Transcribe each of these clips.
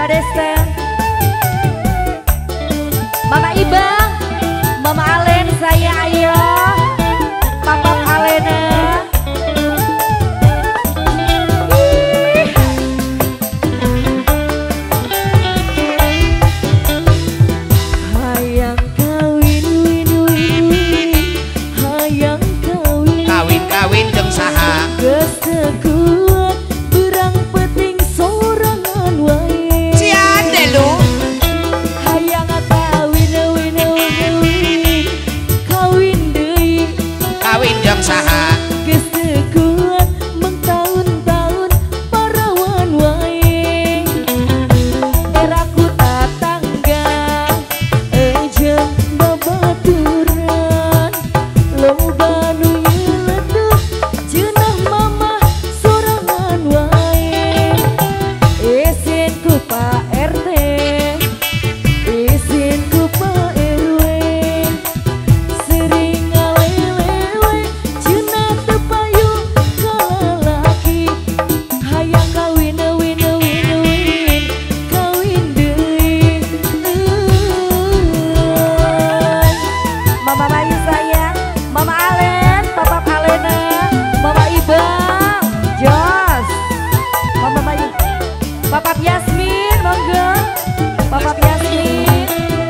Mbak Destel, Mama Ibang, Mama Alen, saya Ayo, Papa Alena. Hayang kawin win win win, hayang kawin kawin kawin jeung saha geus teu kuat berang penting sorangan wae. cian deh lu Hayang kawin win win win, kawin deui kawin jeung saha geus teu kuat meng taun-taun parawan wae. Era ku tatangga jeung babaturan loba nu nyeletuk jeunah mama sorangan wae. Isin ku Pak RT, isin ku Pak RW, sering ngalelewe jeunah teu payu ka lalaki. Hayang kawin win win win, kawin deui. Mama Bayu sayang, Mama Alen, Papa Alena, Mama Ibang, Jos, Mama Bayu, Papa Yasmin, monggo, Papa Yasmin,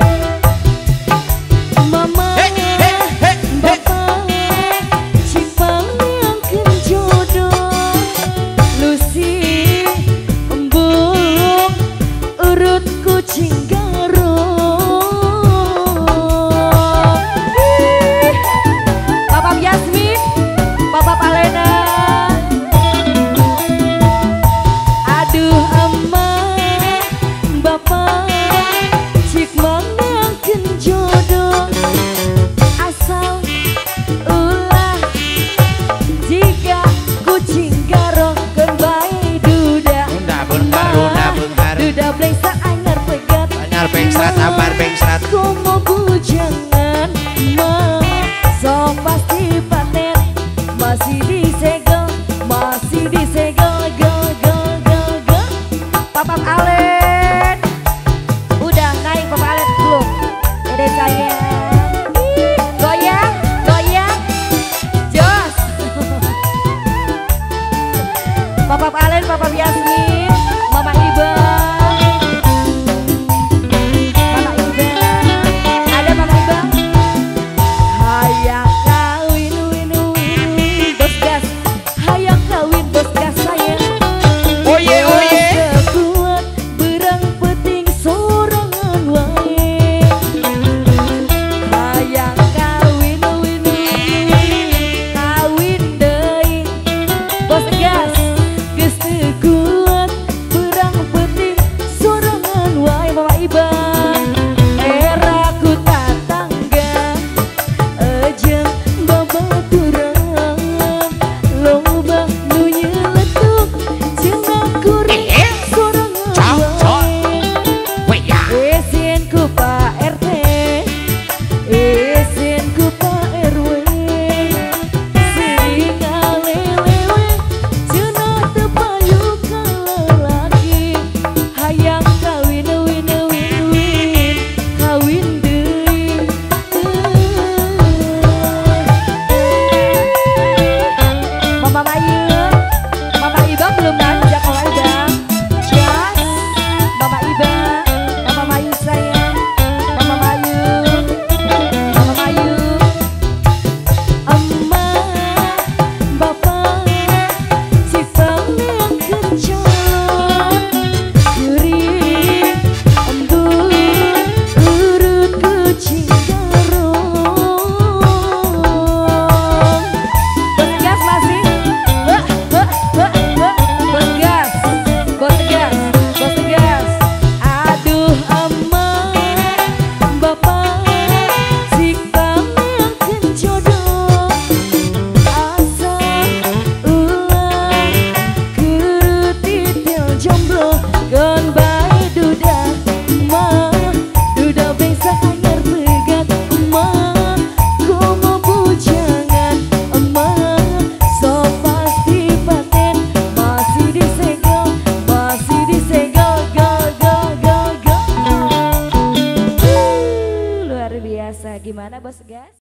Mama, Bapak, Cipang yang jodoh, Lucy, Embung, urut kucing Papa Yasmin, Papa Alena. Aduh emak, bapak, cik mangangkeun jodoh, asal ulah jika kucing garong keun bae duda. Beunghar Duda blengsa anyar pegat, anyar bengsrat amar bengsrat kumo bujangan mah sok pasti paten masih disegel go Papa Alen udah naik. Papa Alen belum dede saya goyang jos Papa Alen, Papa Yasmin, Mama Ibang, Mama Ibang, ada Mama Ibang. Hayang kawin win win, bos gas, hayang kawin bos gas sayang. oye oye Kuat berang penting sorangan wae. Hayang kawin win win, kawin deui bos gas geus teu kuat berang penting sorangan wae. Mama Ibang, era ku tatangga jeung babaturan loba nu nyeletuk jeunah kuring sorangan wae. weya Isin ku Pak RT, isin ku Pak RW, sering ngalelewe jeunah teu payu ka lalaki. Hayang kawin win win win, kawin deui. Mama Bayu, Mama Ibang belum nanjak. Mama Ibang, Jas, Mama Ibang, Mama Bayu sayang, Mama Bayu, Mama Bayu, emak, bapak, cipang yang kencang, kuring, embun, urut kucing garong. Bos gas masih, bos gas, bos gas, bos gas. Aduh emak, bapak, cipang yang jodoh, asal ulah kurut titil jomblo keun bae duda mah. Duda bengsa anyar pegat emak, kumo bujangan emak sok pasti paten masih disegel go ekstra. Gimana Bos Gas?